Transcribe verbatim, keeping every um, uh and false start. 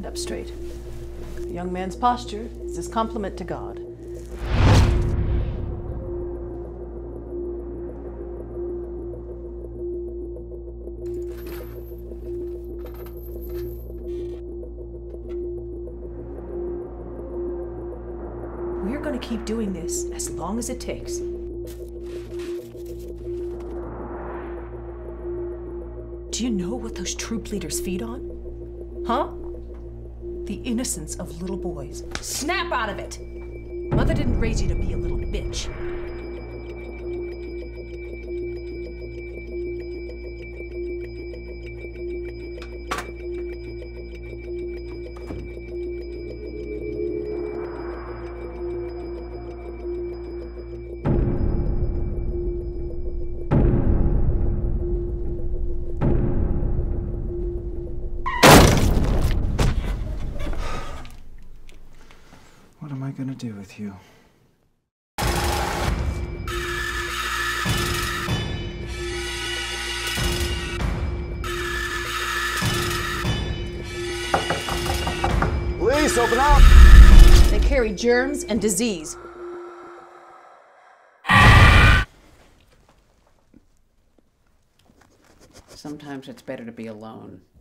up straight. The young man's posture is his compliment to God. We're going to keep doing this as long as it takes. Do you know what those troop leaders feed on? Huh? The innocence of little boys. Snap out of it! Mother didn't raise you to be a little bitch. What am I gonna do with you? Police, open up! They carry germs and disease. Sometimes it's better to be alone.